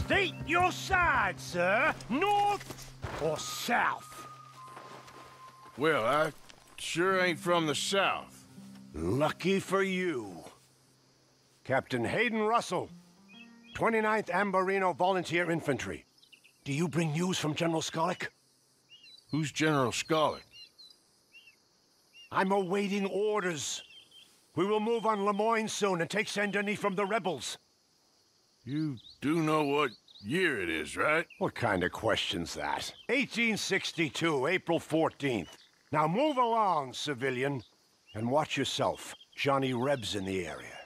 State your side, sir. North or south? Well, I sure ain't from the south. Lucky for you. Captain Hayden Russell, 29th Ambarino Volunteer Infantry. Do you bring news from General Skollick? Who's General Skollick? I'm awaiting orders. We will move on Lemoyne soon and take Saint-Denis from the rebels. You do know what year it is, right? What kind of question's that? 1862, April 14th. Now move along, civilian. And watch yourself. Johnny Reb's in the area.